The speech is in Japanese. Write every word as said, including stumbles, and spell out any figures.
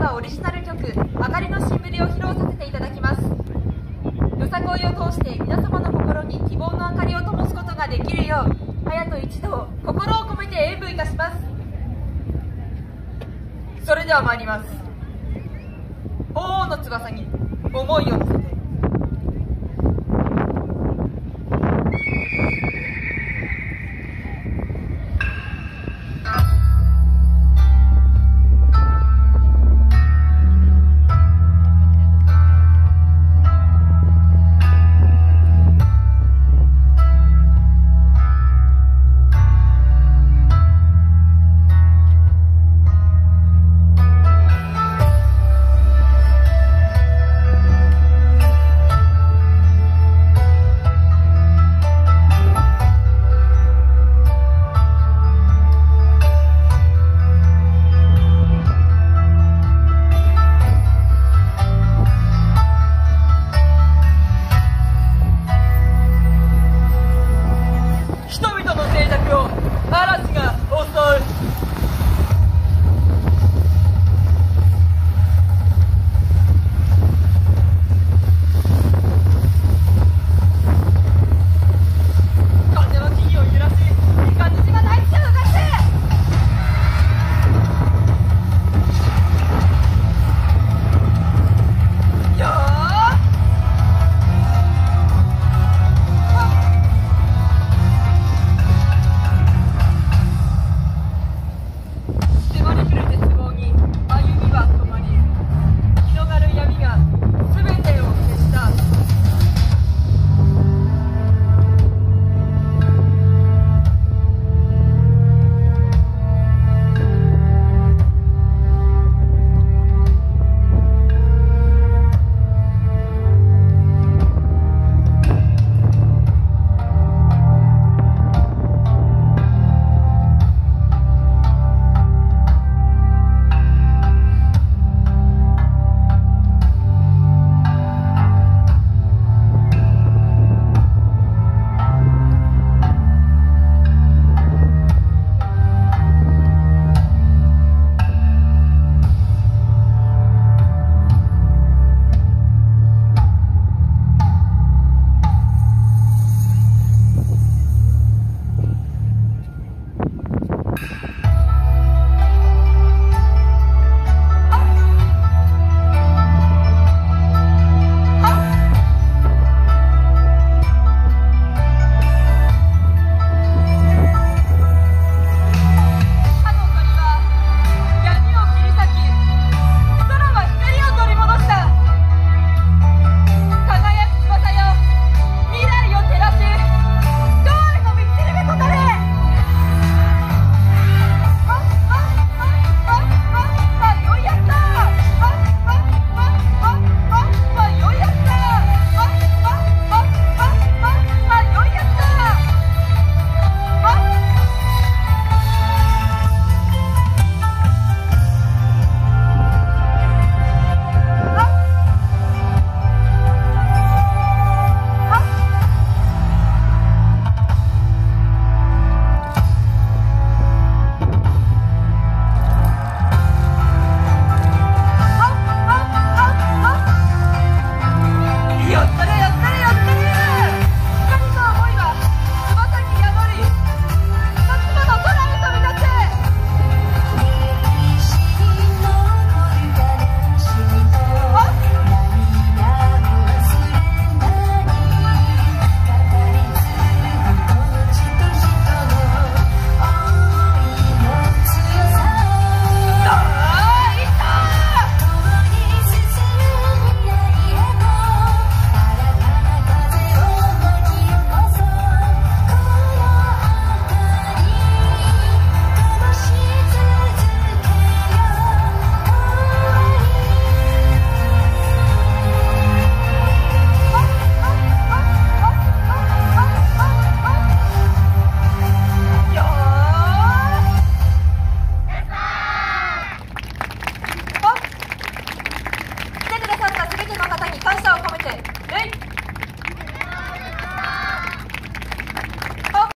はオリジナル曲「あかりのしんぶり」を披露させていただきます。よさこいを通して皆様の心に希望の明かりを灯すことができるよう、隼人一同心を込めて演舞いたします。それでは参ります。鳳凰の翼に思いを乗せて。嵐が襲う。風の木々を揺らし、雷が大地を動かして。よー感謝を込めて